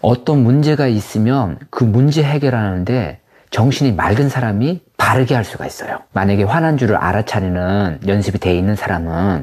어떤 문제가 있으면 그 문제 해결하는데 정신이 맑은 사람이 바르게 할 수가 있어요. 만약에 화난 줄을 알아차리는 연습이 돼 있는 사람은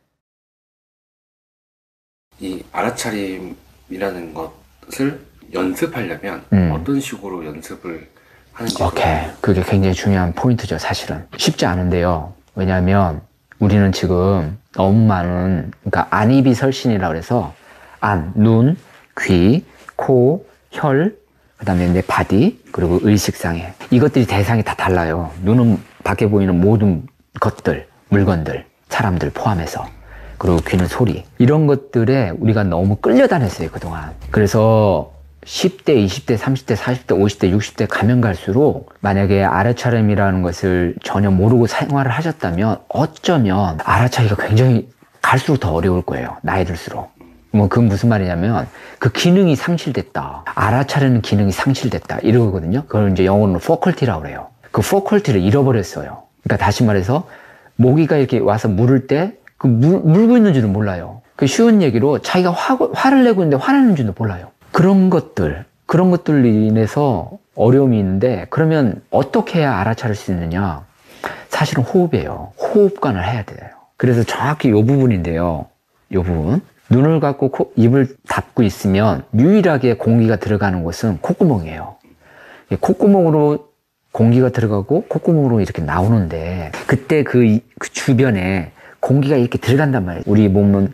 이 알아차림이라는 것을 연습하려면 어떤 식으로 연습을 하는지. 오케이. 그게 굉장히 중요한 포인트죠, 사실은. 쉽지 않은데요. 왜냐하면 우리는 지금 너무 많은, 그러니까 안입이 설신이라고 해서 안, 눈, 귀, 코, 혈, 그 다음에 내 바디, 그리고 의식상해. 이것들이 대상이 다 달라요. 눈은 밖에 보이는 모든 것들, 물건들, 사람들 포함해서. 그리고 귀는 소리. 이런 것들에 우리가 너무 끌려다녔어요, 그동안. 그래서 10대, 20대, 30대, 40대, 50대, 60대 가면 갈수록 만약에 알아차림이라는 것을 전혀 모르고 생활을 하셨다면 어쩌면 알아차기가 굉장히 갈수록 더 어려울 거예요. 나이 들수록. 뭐 그건 무슨 말이냐면 그 기능이 상실됐다. 알아차리는 기능이 상실됐다. 이러거든요. 그걸 이제 영어로는 faculty라고 그래요. 그 faculty를 잃어버렸어요. 그러니까 다시 말해서 모기가 이렇게 와서 물을 때 그 물고 있는 줄은 몰라요. 그 쉬운 얘기로 자기가 화를 내고 있는데 화내는 줄도 몰라요. 그런 것들로 인해서 어려움이 있는데 그러면 어떻게 해야 알아차릴 수 있느냐? 사실은 호흡이에요. 호흡관을 해야 돼요. 그래서 정확히 이 부분인데요. 이 부분. 눈을 감고 입을 닫고 있으면 유일하게 공기가 들어가는 곳은 콧구멍이에요. 콧구멍으로 공기가 들어가고 콧구멍으로 이렇게 나오는데 그때 그 주변에 공기가 이렇게 들어간단 말이에요. 우리 몸은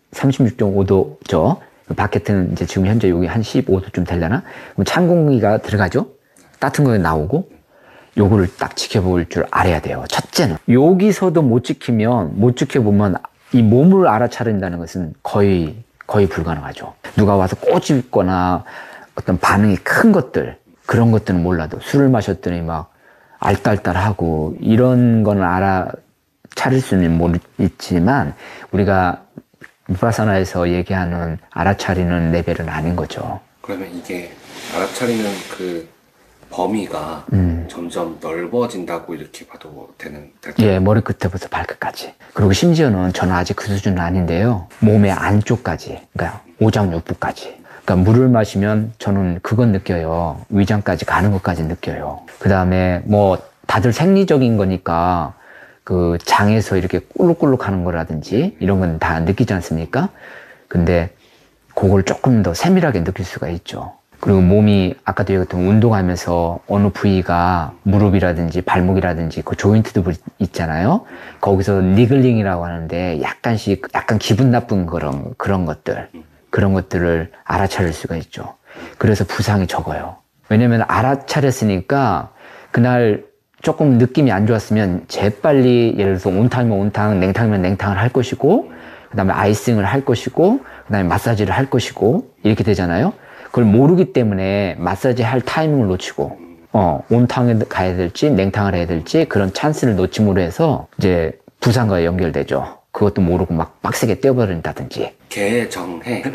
36.5도죠. 바깥은 이제 지금 현재 여기 한 15도쯤 되려나? 그럼 찬 공기가 들어가죠? 따뜻한 거 나오고 요거를 딱 지켜볼 줄 알아야 돼요. 첫째는 여기서도 못 지켜보면 이 몸을 알아차린다는 것은 거의 불가능하죠. 누가 와서 꼬집거나 어떤 반응이 큰 것들, 그런 것들은 몰라도 술을 마셨더니 막 알딸딸하고 이런 거는 알아차릴 수는 모르겠지만 우리가 비파사나에서 얘기하는 알아차리는 레벨은 아닌 거죠. 그러면 이게 알아차리는 그 범위가 점점 넓어진다고 이렇게 봐도 될까요? 예, 머리끝부터 발끝까지. 그리고 심지어는 저는 아직 그 수준은 아닌데요. 몸의 안쪽까지, 그러니까 오장육부까지. 그러니까 물을 마시면 저는 그건 느껴요. 위장까지 가는 것까지 느껴요. 그 다음에 뭐 다들 생리적인 거니까 그 장에서 이렇게 꿀룩꿀룩 하는 거라든지 이런 건 다 느끼지 않습니까? 근데 그걸 조금 더 세밀하게 느낄 수가 있죠. 그리고 몸이 아까도 얘기했던 운동하면서 어느 부위가 무릎이라든지 발목이라든지 그 조인트도 있잖아요. 거기서 니글링이라고 하는데 약간 기분 나쁜 그런 것들을 알아차릴 수가 있죠. 그래서 부상이 적어요. 왜냐면 알아차렸으니까 그날 조금 느낌이 안 좋았으면 재빨리 예를 들어서 온탕이면 온탕, 냉탕이면 냉탕을 할 것이고 그 다음에 아이싱을 할 것이고 그 다음에 마사지를 할 것이고 이렇게 되잖아요. 그걸 모르기 때문에 마사지 할 타이밍을 놓치고 온탕에 가야 될지 냉탕을 해야 될지 그런 찬스를 놓침으로 해서 이제 부상과 연결되죠. 그것도 모르고 막 빡세게 떼어버린다든지. 개정해.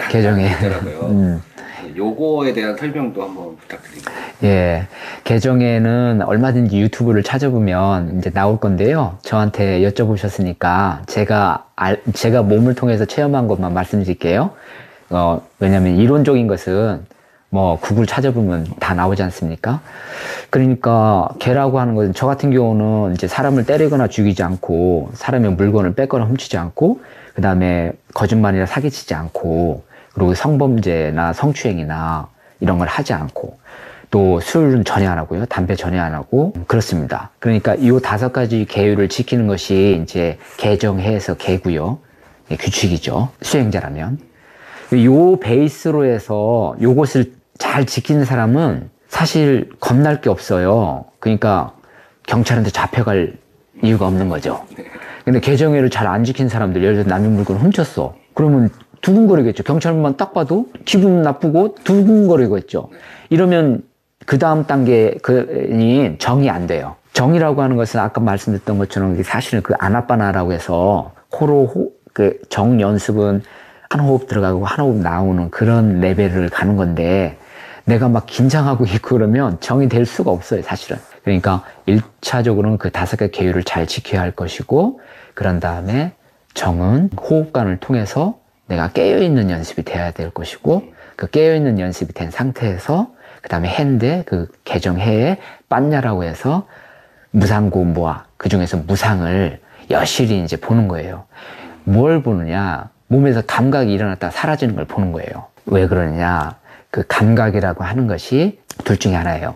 요거에 대한 설명도 한번 부탁드립니다. 예. 개정에는 얼마든지 유튜브를 찾아보면 이제 나올 건데요. 저한테 여쭤보셨으니까 제가 몸을 통해서 체험한 것만 말씀드릴게요. 왜냐면 이론적인 것은 뭐 구글 찾아보면 다 나오지 않습니까? 그러니까 개라고 하는 것은 저 같은 경우는 이제 사람을 때리거나 죽이지 않고 사람의 물건을 뺏거나 훔치지 않고 그 다음에 거짓말이나 사기치지 않고 그리고 성범죄나 성추행이나 이런 걸 하지 않고 또 술은 전혀 안 하고요. 담배 전혀 안 하고 그렇습니다. 그러니까 이 5가지 계율을 지키는 것이 이제 개정해서 개고요. 규칙이죠. 수행자라면. 요 베이스로 해서 요것을 잘 지키는 사람은 사실 겁날 게 없어요. 그러니까 경찰한테 잡혀갈 이유가 없는 거죠. 근데 개정회를 잘 안 지킨 사람들, 예를 들어서 남의 물건을 훔쳤어. 그러면 두근거리겠죠. 경찰만 딱 봐도 기분 나쁘고 두근거리겠죠. 이러면 그 다음 단계니 정이 안 돼요. 정이라고 하는 것은 아까 말씀드렸던 것처럼 사실은 그 아나빠나라고 해서 코로 그 정 연습은 한 호흡 들어가고 한 호흡 나오는 그런 레벨을 가는 건데 내가 막 긴장하고 있고 그러면 정이 될 수가 없어요, 사실은. 그러니까 1차적으로는 그 5개 계율을 잘 지켜야 할 것이고 그런 다음에 정은 호흡관을 통해서 내가 깨어있는 연습이 돼야 될 것이고 그 깨어있는 연습이 된 상태에서 그 다음에 해인데 그 개정해에 빤냐라고 해서 무상고 모아 그 중에서 무상을 여실히 이제 보는 거예요. 뭘 보느냐? 몸에서 감각이 일어났다가 사라지는 걸 보는 거예요. 왜 그러느냐? 그 감각이라고 하는 것이 둘 중에 하나예요.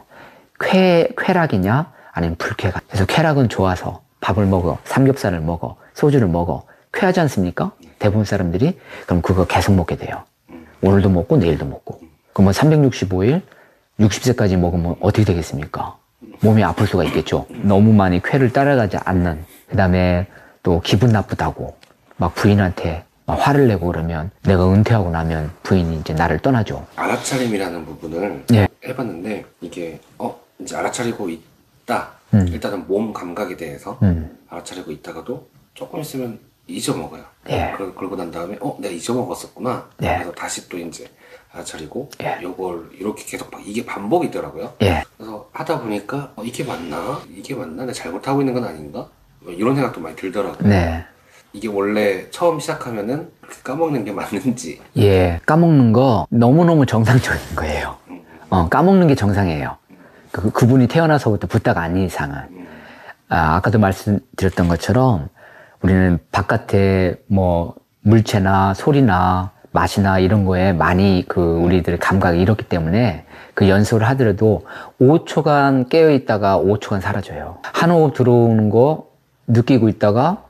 쾌락이냐 아니면 불쾌감. 그래서 쾌락은 좋아서 밥을 먹어, 삼겹살을 먹어, 소주를 먹어. 쾌하지 않습니까? 대부분 사람들이. 그럼 그거 계속 먹게 돼요. 오늘도 먹고 내일도 먹고. 그러면 365일 60세까지 먹으면 어떻게 되겠습니까? 몸이 아플 수가 있겠죠. 너무 많이 쾌를 따라가지 않는. 그 다음에 또 기분 나쁘다고 막 부인한테 막 화를 내고 그러면 내가 은퇴하고 나면 부인이 이제 나를 떠나죠. 알아차림이라는 부분을 예. 해봤는데 이게 이제 알아차리고 있다. 일단은 몸 감각에 대해서 알아차리고 있다가도 조금 있으면 잊어먹어요. 예. 그러고 난 다음에 내가 잊어먹었었구나. 예. 그래서 다시 또 이제 알아차리고 예. 요걸 이렇게 계속 이게 반복이더라고요. 예. 그래서 하다 보니까 이게 맞나? 이게 맞나? 내가 잘못하고 있는 건 아닌가? 뭐 이런 생각도 많이 들더라고요. 네. 이게 원래 처음 시작하면은 그렇게 까먹는 게 맞는지. 예. 까먹는 거 너무너무 정상적인 거예요. 까먹는 게 정상이에요. 그분이 태어나서부터 붓다가 아닌 이상은. 아까도 말씀드렸던 것처럼 우리는 바깥에 뭐 물체나 소리나 맛이나 이런 거에 많이 우리들의 감각이 이렇기 때문에 그 연습을 하더라도 5초간 깨어있다가 5초간 사라져요. 한 호흡 들어오는 거 느끼고 있다가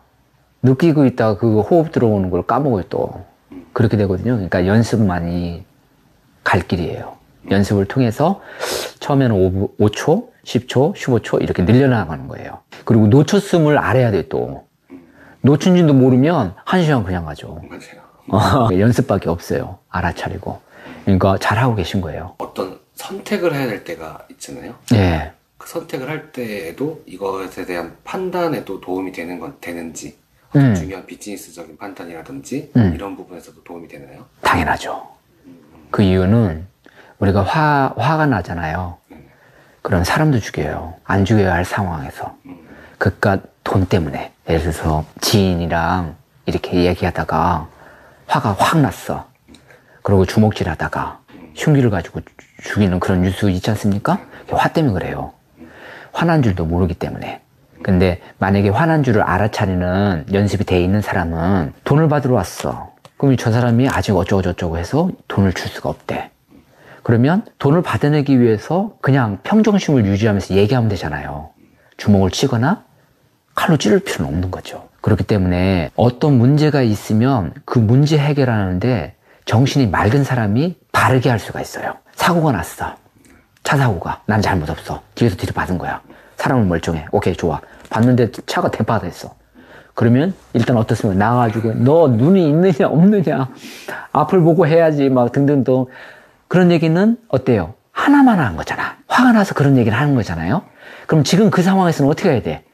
그 호흡 들어오는 걸 까먹어요 또. 그렇게 되거든요. 그러니까 연습만이 갈 길이에요. 연습을 통해서 처음에는 5초, 10초, 15초 이렇게 늘려나가는 거예요. 그리고 놓쳤음을 알아야 돼 또. 놓친 줄도 모르면 1시간 그냥 가죠. 맞아요. 연습밖에 없어요. 알아차리고. 그러니까 잘하고 계신 거예요. 어떤 선택을 해야 될 때가 있잖아요. 예. 그 선택을 할 때에도 이것에 대한 판단에도 도움이 되는지 중요한 비즈니스적인 판단이라든지 이런 부분에서도 도움이 되나요? 당연하죠. 그 이유는 우리가 화가 나잖아요. 그럼 사람도 죽여요. 안 죽여야 할 상황에서. 그깟 돈 때문에. 예를 들어서 지인이랑 이렇게 얘기하다가 화가 확 났어. 그리고 주먹질 하다가 흉기를 가지고 죽이는 그런 뉴스 있지 않습니까? 화 때문에 그래요. 화난 줄도 모르기 때문에. 근데 만약에 화난 줄을 알아차리는 연습이 돼 있는 사람은 돈을 받으러 왔어. 그럼 저 사람이 아직 어쩌고저쩌고 해서 돈을 줄 수가 없대. 그러면 돈을 받아내기 위해서 그냥 평정심을 유지하면서 얘기하면 되잖아요. 주먹을 치거나 칼로 찌를 필요는 없는 거죠. 그렇기 때문에 어떤 문제가 있으면 그 문제 해결하는데 정신이 맑은 사람이 바르게 할 수가 있어요. 사고가 났어. 차 사고가. 난 잘못 없어. 뒤에서 뒤로 받은 거야. 사람은 멀쩡해. 오케이, 좋아. 봤는데 차가 대파가 됐어. 그러면 일단 어떻습니까? 나가가지고 너 눈이 있느냐 없느냐 앞을 보고 해야지 막 등등등. 그런 얘기는 어때요? 하나만 한 거잖아. 화가 나서 그런 얘기를 하는 거잖아요. 그럼 지금 그 상황에서는 어떻게 해야 돼?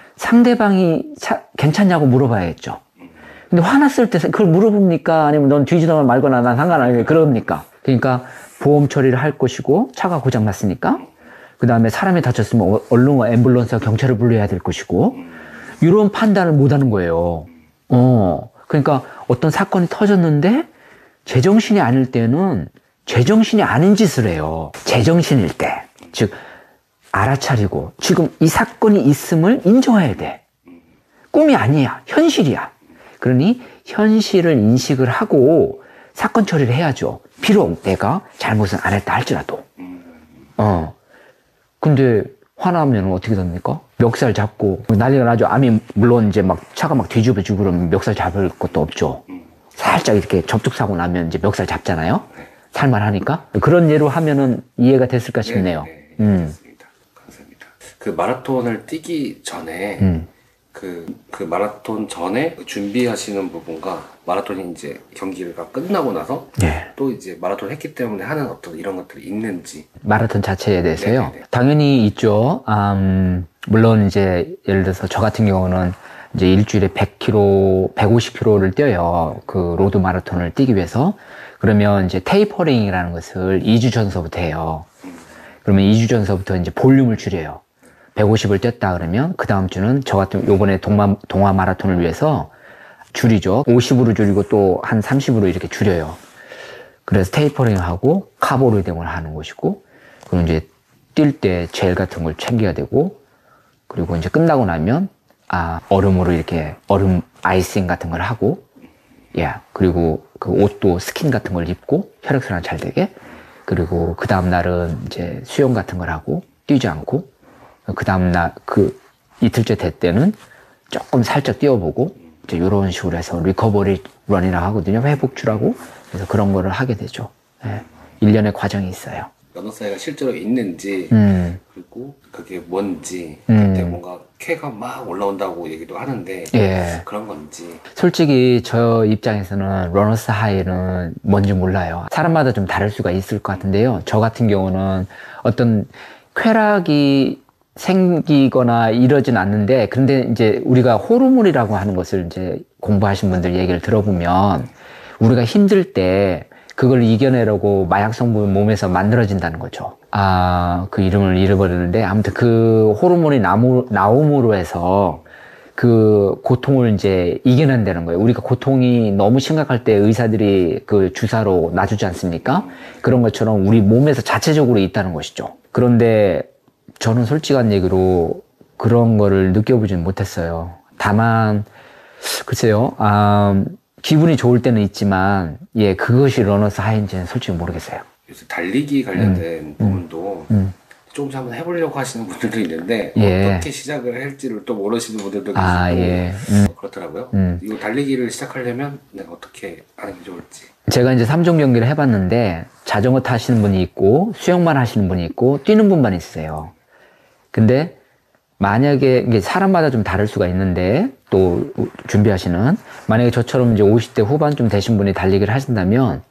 상대방이 괜찮냐고 물어봐야겠죠. 근데 화났을 때 그걸 물어봅니까? 아니면 넌 뒤지거나 말거나 난 상관 안 해. 그럽니까? 그러니까 보험 처리를 할 것이고 차가 고장났으니까 그 다음에 사람이 다쳤으면 얼른 앰뷸런스와 경찰을 불러야 될 것이고 이런 판단을 못 하는 거예요. 그러니까 어떤 사건이 터졌는데 제정신이 아닐 때는 제정신이 아닌 짓을 해요. 제정신일 때. 즉 알아차리고 지금 이 사건이 있음을 인정해야 돼. 꿈이 아니야. 현실이야. 그러니 현실을 인식을 하고 사건 처리를 해야죠. 비록 내가 잘못은 안 했다 할지라도. 근데 화나면 어떻게 됩니까? 멱살 잡고 난리가 나죠. 물론 이제 막 차가 막 뒤집어지고 그러면 멱살 잡을 것도 없죠. 살짝 이렇게 접촉사고 나면 이제 멱살 잡잖아요. 살만하니까. 그런 예로 하면은 이해가 됐을까 싶네요. 네, 맞습니다. 감사합니다. 그 마라톤을 뛰기 전에 그 마라톤 전에 준비하시는 부분과 마라톤이 이제 경기가 끝나고 나서 또 이제 마라톤 했기 때문에 하는 어떤 이런 것들이 있는지. 마라톤 자체에 대해서요? 네네네. 당연히 있죠. 물론 이제 예를 들어서 저 같은 경우는 이제 일주일에 100km, 150km를 뛰어요. 그 로드 마라톤을 뛰기 위해서. 그러면 이제 테이퍼링이라는 것을 2주 전서부터 해요. 그러면 2주 전서부터 이제 볼륨을 줄여요. 150을 뛰었다 그러면 그 다음 주는 저 같은 요번에 동화 마라톤을 위해서 줄이죠. 50으로 줄이고 또 한 30으로 이렇게 줄여요. 그래서 테이퍼링하고 카보리딩을 하는 곳이고, 그리고 이제 뛸 때 젤 같은 걸 챙겨야 되고, 그리고 이제 끝나고 나면 얼음으로 이렇게 얼음 아이싱 같은 걸 하고, 그리고 그 옷도 스킨 같은 걸 입고 혈액순환 잘 되게, 그리고 그 다음 날은 이제 수영 같은 걸 하고 뛰지 않고, 그 다음 날 그 이틀째 될 때는 조금 살짝 뛰어보고, 이제 이런 식으로 해서 리커버리 런이라고 하거든요. 회복주라고. 그래서 그런 거를 하게 되죠. 1년의 과정이 있어요. 러너사이가 실제로 있는지, 그리고 그게 뭔지, 그때 뭔가 쾌가 막 올라온다고 얘기도 하는데, 그런 건지. 솔직히 저 입장에서는 러너스 하이는 뭔지 몰라요. 사람마다 좀 다를 수가 있을 것 같은데요. 저 같은 경우는 어떤 쾌락이 생기거나 이러진 않는데, 그런데 이제 우리가 호르몬이라고 하는 것을 이제 공부하신 분들 얘기를 들어보면, 우리가 힘들 때 그걸 이겨내려고 마약 성분이 몸에서 만들어진다는 거죠. 그 이름을 잃어버렸는데, 아무튼 그 호르몬이 나옴으로 해서 그 고통을 이제 이겨낸다는 거예요. 우리가 고통이 너무 심각할 때 의사들이 그 주사로 놔주지 않습니까? 그런 것처럼 우리 몸에서 자체적으로 있다는 것이죠. 그런데 저는 솔직한 얘기로 그런 거를 느껴보진 못했어요. 다만, 글쎄요, 기분이 좋을 때는 있지만, 그것이 러너스 하이인지는 솔직히 모르겠어요. 요새 달리기 관련된 부분도 조금씩 한번 해보려고 하시는 분들도 있는데, 어떻게 시작을 할지를 또 모르시는 분들도 계시고, 그렇더라고요. 이거 달리기를 시작하려면 어떻게 하는 게 좋을지. 제가 이제 3종 경기를 해봤는데, 자전거 타시는 분이 있고, 수영만 하시는 분이 있고, 뛰는 분만 있으세요. 근데, 만약에, 이게 사람마다 좀 다를 수가 있는데, 또 준비하시는, 만약에 저처럼 이제 50대 후반쯤 되신 분이 달리기를 하신다면,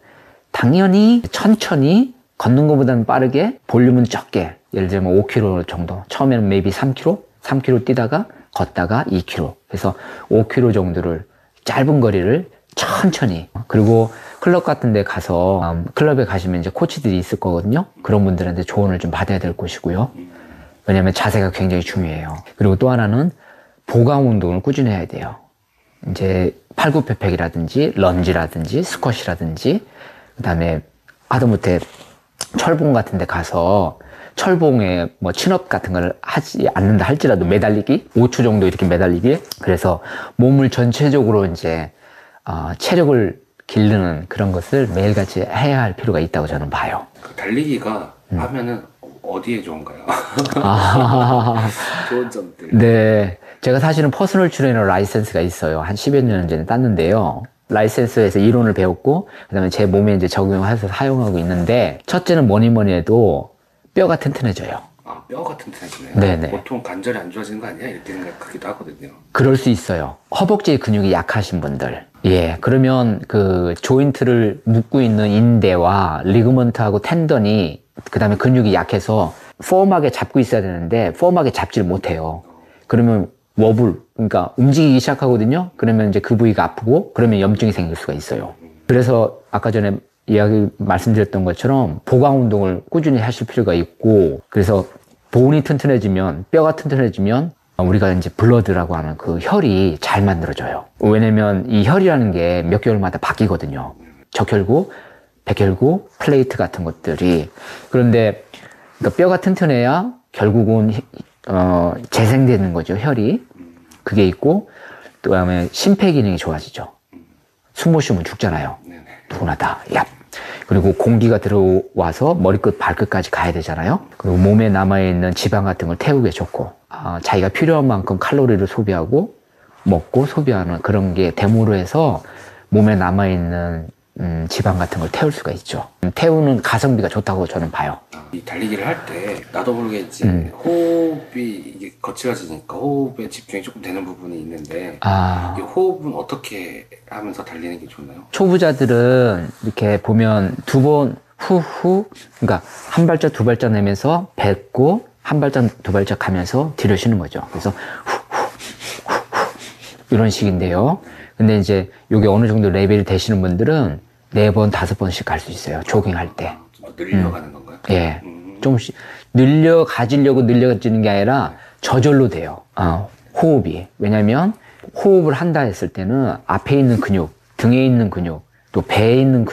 당연히 천천히 걷는 것보다는 빠르게 볼륨은 적게, 예를 들면 5km 정도, 처음에는 maybe 3km 뛰다가 걷다가 2km, 그래서 5km 정도를 짧은 거리를 천천히, 그리고 클럽 같은 데 가서 클럽에 가시면 이제 코치들이 있을 거거든요. 그런 분들한테 조언을 좀 받아야 될 것이고요. 왜냐하면 자세가 굉장히 중요해요. 그리고 또 하나는 보강 운동을 꾸준히 해야 돼요. 이제 팔굽혀펴기라든지 런지라든지 스쿼시라든지, 그 다음에 하다못해 철봉 같은 데 가서 철봉에 뭐 친업 같은 걸 하지 않는다 할지라도 매달리기 5초 정도 이렇게 매달리기, 그래서 몸을 전체적으로 이제 체력을 기르는 그런 것을 매일같이 해야 할 필요가 있다고 저는 봐요. 그 달리기가 하면은 어디에 좋은가요? 좋은 점들. 네, 제가 사실은 퍼스널 트레이너 라이센스가 있어요. 한 10여 년 전에 땄는데요. 라이센스에서 이론을 배웠고, 그 다음에 제 몸에 이제 적용해서 사용하고 있는데, 첫째는 뭐니 해도 뼈가 튼튼해져요. 뼈가 튼튼해지네요. 네네. 보통 관절이 안 좋아지는 거 아니야? 이렇게 생각하기도 하거든요. 그럴 수 있어요. 허벅지 근육이 약하신 분들. 그러면 그 조인트를 묶고 있는 인대와 리그먼트하고 텐던이, 그 다음에 근육이 약해서 폼하게 잡고 있어야 되는데, 폼하게 잡지를 못해요. 그러면 워블, 그러니까 움직이기 시작하거든요. 그러면 이제 그 부위가 아프고, 그러면 염증이 생길 수가 있어요. 그래서 아까 전에 말씀드렸던 것처럼 보강 운동을 꾸준히 하실 필요가 있고, 그래서 보온이 튼튼해지면, 뼈가 튼튼해지면 우리가 이제 블러드라고 하는 그 혈이 잘 만들어져요. 왜냐면 이 혈이라는 게 몇 개월마다 바뀌거든요. 적혈구, 백혈구, 플레이트 같은 것들이. 그런데 그러니까 뼈가 튼튼해야 결국은 재생되는 거죠, 혈이. 그게 있고, 또 다음에 심폐기능이 좋아지죠. 숨 못 쉬면 죽잖아요. 누구나 다. 그리고 공기가 들어와서 머리끝 발끝까지 가야 되잖아요. 그리고 몸에 남아있는 지방 같은 걸 태우기 좋고, 자기가 필요한 만큼 칼로리를 소비하고 먹고 소비하는 그런 게 됨으로 해서 몸에 남아있는 지방 같은 걸 태울 수가 있죠. 태우는 가성비가 좋다고 저는 봐요. 이 달리기를 할 때 나도 모르게 이제 호흡이 이게 거칠어지니까 호흡에 집중이 조금 되는 부분이 있는데, 이 호흡은 어떻게 하면서 달리는 게 좋나요? 초보자들은 이렇게 보면 두 번 후후, 그러니까 한 발짝 두 발짝 내면서 뱉고 한 발짝 두 발짝 가면서 뒤로 쉬는 거죠. 그래서 후후후후 이런 식인데요. 근데 이제 이게 어느 정도 레벨이 되시는 분들은 4번, 5번씩 갈 수 있어요. 조깅할 때. 좀 늘려가는 건가요? 조금씩 늘려가지려고 늘려지는 게 아니라 저절로 돼요. 호흡이. 왜냐면 호흡을 한다 했을 때는 앞에 있는 근육, 등에 있는 근육, 또 배에 있는 근육,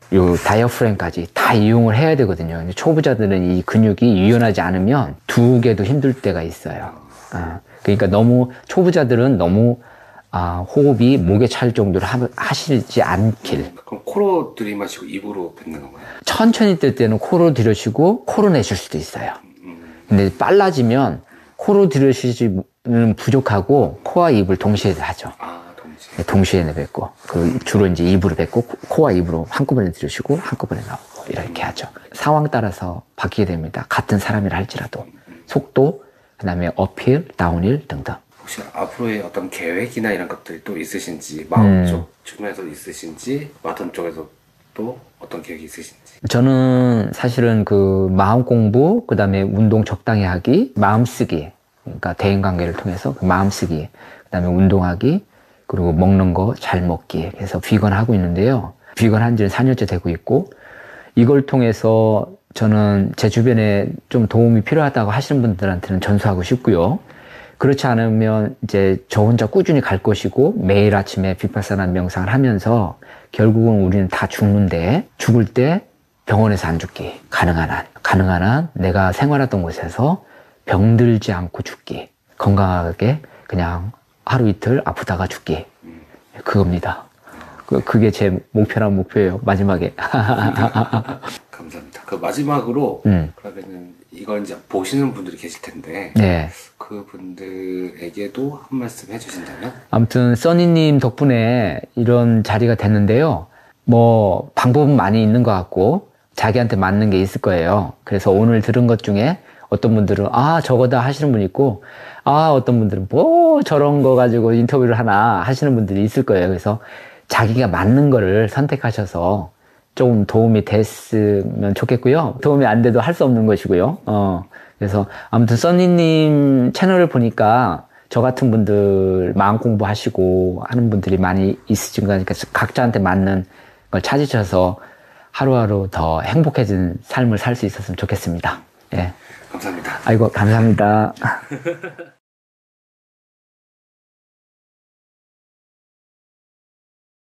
요 다이어프램까지 다 이용을 해야 되거든요. 초보자들은 이 근육이 유연하지 않으면 두 개도 힘들 때가 있어요. 그러니까 너무 초보자들은 너무 호흡이 목에 찰 정도로 하시지 않길. 그럼 코로 들이마시고 입으로 뱉는 건가요? 천천히 뜰 때는 코로 들여쉬고 코로 내쉴 수도 있어요. 근데 빨라지면 코로 들여쉬지는 부족하고 코와 입을 동시에 하죠. 동시에 내뱉고 주로 이제 입으로 뱉고 코와 입으로 한꺼번에 들여쉬고 한꺼번에 나오고 이렇게 하죠. 상황 따라서 바뀌게 됩니다. 같은 사람이라 할지라도 속도, 그다음에 어필, 다운힐 등등. 혹시 앞으로의 어떤 계획이나 이런 것들이 또 있으신지, 마음 쪽 측면에서 있으신지, 마라톤 쪽에서 또 어떤 계획이 있으신지? 저는 사실은 그 마음 공부, 그 다음에 운동 적당히 하기, 마음 쓰기, 그러니까 대인 관계를 통해서 그 마음 쓰기, 그 다음에 운동하기, 그리고 먹는 거 잘 먹기 해서 비건 하고 있는데요. 비건 한 지는 4년째 되고 있고, 이걸 통해서 저는 제 주변에 좀 도움이 필요하다고 하시는 분들한테는 전수하고 싶고요. 그렇지 않으면 이제 저 혼자 꾸준히 갈 것이고 매일 아침에 비파사나 명상을 하면서 결국은 우리는 다 죽는데 죽을 때 병원에서 안 죽기. 가능한 한 내가 생활하던 곳에서 병들지 않고 죽기. 건강하게 그냥 하루 이틀 아프다가 죽기. 그겁니다. 그게 제 목표란 목표예요. 마지막에. 감사합니다. 그 마지막으로 그러면은 이걸 이제 보시는 분들이 계실 텐데 네. 그 분들에게도 한 말씀 해주신다면? 아무튼 써니님 덕분에 이런 자리가 됐는데요. 뭐 방법은 많이 있는 것 같고 자기한테 맞는 게 있을 거예요. 그래서 오늘 들은 것 중에 어떤 분들은 저거다 하시는 분 있고 어떤 분들은 뭐 저런 거 가지고 인터뷰를 하나 하시는 분들이 있을 거예요. 그래서 자기가 맞는 거를 선택하셔서 좀 도움이 됐으면 좋겠고요. 도움이 안 돼도 할 수 없는 것이고요. 그래서 아무튼 써니님 채널을 보니까 저 같은 분들 마음 공부하시고 하는 분들이 많이 있으신 거니까 각자한테 맞는 걸 찾으셔서 하루하루 더 행복해진 삶을 살 수 있었으면 좋겠습니다. 예. 감사합니다. 아이고, 감사합니다.